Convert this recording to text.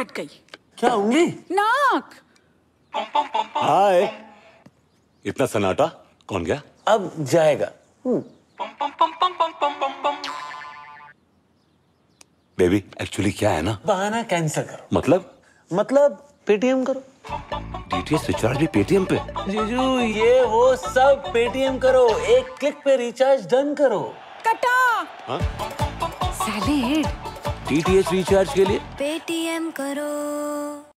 Cut गई। क्या उंगली? नाक। हाय, इतना सन्नाटा, कौन गया? अब जाएगा। बेबी एक्चुअली क्या है ना, बहाना कैंसिल करो। मतलब पेटीएम करो। डीटीएच रिचार्ज भी पेटीएम पे? जीजू ये वो सब पेटीएम करो, एक क्लिक पे रिचार्ज डन करो। कटा। सैलेड। डीटीएच रिचार्ज के लिए पेटीएम करो।